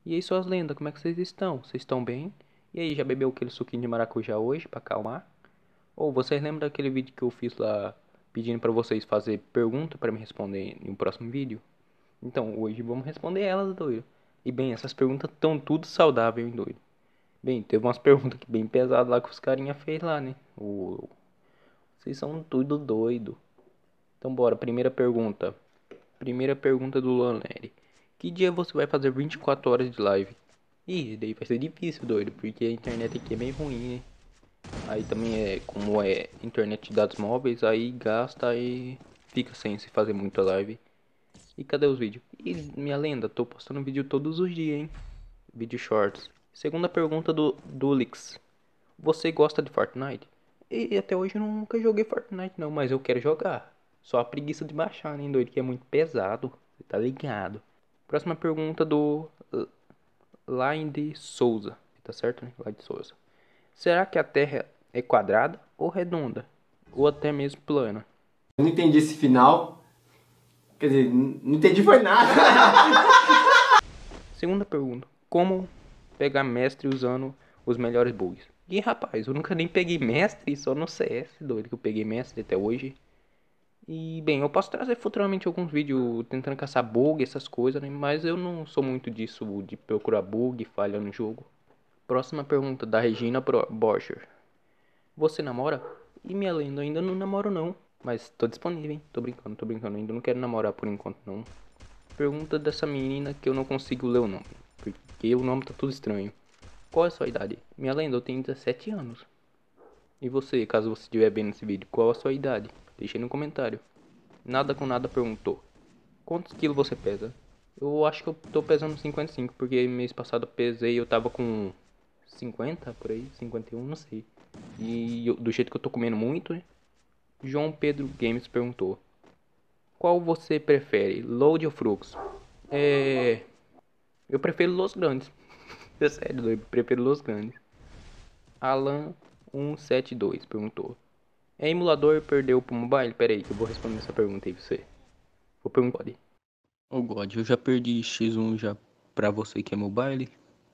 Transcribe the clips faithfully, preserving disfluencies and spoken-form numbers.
E aí, suas lendas, como é que vocês estão? Vocês estão bem? E aí, já bebeu aquele suquinho de maracujá hoje pra acalmar? Ou vocês lembram daquele vídeo que eu fiz lá pedindo pra vocês fazer pergunta pra me responder em um próximo vídeo? Então, hoje vamos responder elas, doido. E bem, essas perguntas tão tudo saudável, hein, doido? Bem, teve umas perguntas que bem pesadas lá que os carinha fez lá, né? O... Vocês são tudo doido. Então bora, primeira pergunta. Primeira pergunta do Laneri. Que dia você vai fazer vinte e quatro horas de live? Ih, daí vai ser difícil, doido, porque a internet aqui é bem ruim, né? Aí também é, como é internet de dados móveis, aí gasta e fica sem se fazer muita live. E cadê os vídeos? E minha lenda, tô postando vídeo todos os dias, hein? Vídeo shorts. Segunda pergunta do Dulix. Você gosta de Fortnite? E até hoje eu nunca joguei Fortnite não, mas eu quero jogar. Só a preguiça de baixar, né, doido? Que é muito pesado. Você tá ligado? Próxima pergunta do Line de Souza. Tá certo, né? Line de Souza. Será que a Terra é quadrada ou redonda? Ou até mesmo plana? Eu não entendi esse final. Quer dizer, não entendi foi nada. Segunda pergunta. Como pegar mestre usando os melhores bugs? E rapaz, eu nunca nem peguei mestre, só no C S, doido, que eu peguei mestre até hoje. E bem, eu posso trazer futuramente alguns vídeos tentando caçar bug, essas coisas, né? Mas eu não sou muito disso, de procurar bug, falha no jogo. Próxima pergunta, da Regina Borcher. Você namora? E minha lenda, ainda não namoro não. Mas tô disponível, hein? Tô brincando, tô brincando. Ainda não quero namorar por enquanto não. Pergunta dessa menina que eu não consigo ler o nome. Porque o nome tá tudo estranho. Qual é a sua idade? Minha lenda, eu tenho dezessete anos. E você, caso você estiver vendo esse vídeo, qual a sua idade? Deixe aí no comentário. Nada com nada perguntou. Quantos quilos você pesa? Eu acho que eu tô pesando cinquenta e cinco, porque mês passado eu pesei e eu tava com cinquenta, por aí, cinquenta e um, não sei. E eu, do jeito que eu tô comendo muito, né? João Pedro Games perguntou. Qual você prefere, load ou fluxo? É... Eu prefiro los grandes. É sério, eu prefiro los grandes. Alan cento e setenta e dois perguntou. É emulador perdeu pro mobile? Pera aí, que eu vou responder essa pergunta aí pra você. Vou perguntar. Ô God, eu já perdi X um já pra você que é mobile?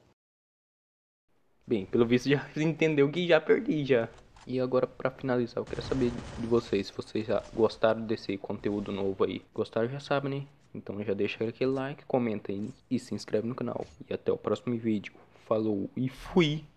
Bem, pelo visto já entendeu que já perdi já. E agora pra finalizar, eu quero saber de vocês, se vocês já gostaram desse conteúdo novo aí. Gostaram já sabem, né? Então já deixa aquele like, comenta aí e se inscreve no canal. E até o próximo vídeo. Falou e fui!